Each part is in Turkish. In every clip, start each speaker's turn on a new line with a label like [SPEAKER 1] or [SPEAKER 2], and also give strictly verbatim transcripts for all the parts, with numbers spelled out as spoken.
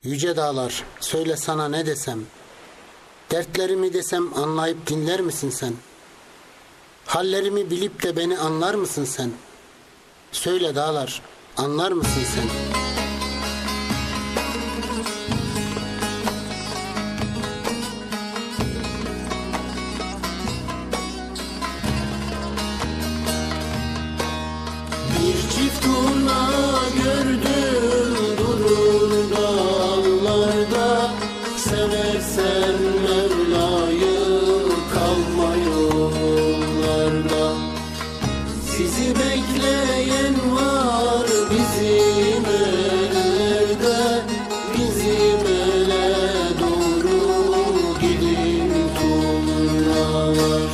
[SPEAKER 1] Yüce dağlar, söyle sana ne desem? Dertlerimi desem anlayıp dinler misin sen? Hallerimi bilip de beni anlar mısın sen? Söyle dağlar, anlar mısın sen?
[SPEAKER 2] Bir çift turna gördüm durur dağlarda. Seversen Mevla'yı kalma yollarda. Sizi bekleyen var bizim ellerde. Bizim ele doğru gidin turnalar.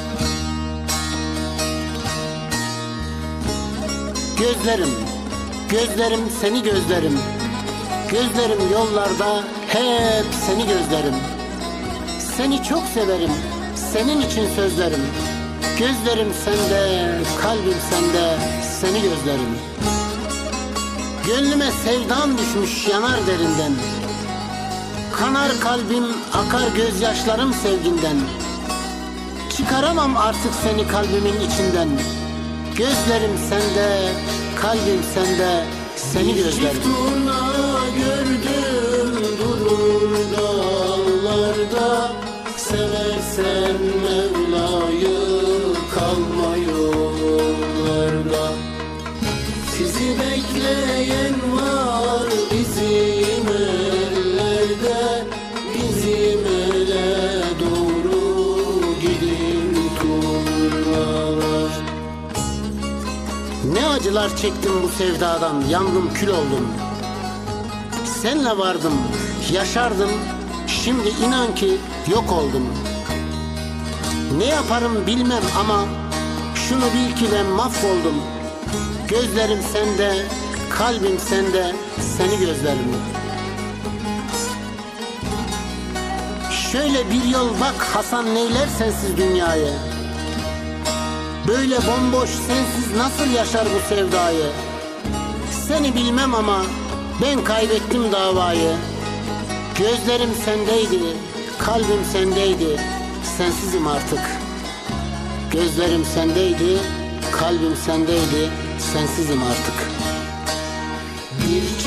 [SPEAKER 1] Gözlerim, gözlerim seni gözlerim. Gözlerim yollarda hep seni gözlerim. Seni çok severim, senin için sözlerim. Gözlerim sende, kalbim sende, seni gözlerim. Gönlüme sevdan düşmüş yanar derinden. Kanar kalbim, akar gözyaşlarım sevginden. Çıkaramam artık seni kalbimin içinden. Gözlerim sende, kalbim sende, seni gözlerim.
[SPEAKER 2] Bir turna gördüm durur dağlarda. Seversen Mevla'yı kalma yollarda. Sizi bekleyen var bizim ellerde. Bizim ele doğru gidin turnalar.
[SPEAKER 1] Ne acılar çektim bu sevdadan, yandım kül oldum. Senle vardım, yaşardım, şimdi inan ki yok oldum. Ne yaparım bilmem ama şunu bil ki ben mahvoldum. Gözlerim sende, kalbim sende, seni gözlerim. Şöyle bir yol bak Hasan, neyler sensiz dünyayı. Böyle bomboş sensiz nasıl yaşar bu sevdayı? Seni bilmem ama ben kaybettim davayı. Gözlerim sendeydi, kalbim sendeydi, sensizim artık. Gözlerim sendeydi, kalbim sendeydi, sensizim artık.
[SPEAKER 2] Bir